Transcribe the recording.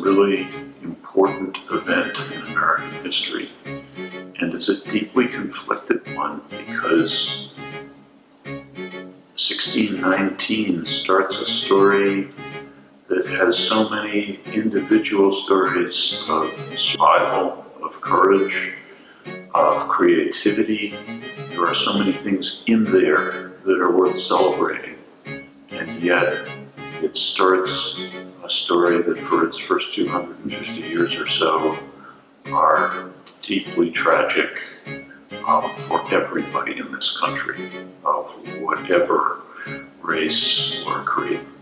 really important event in American history. And it's a deeply conflicted one because 1619 starts a story that has so many individual stories of survival, of courage, of creativity. There are so many things in there that are worth celebrating. And yet, it starts a story that for its first 250 years or so are deeply tragic for everybody in this country, of whatever race or creed.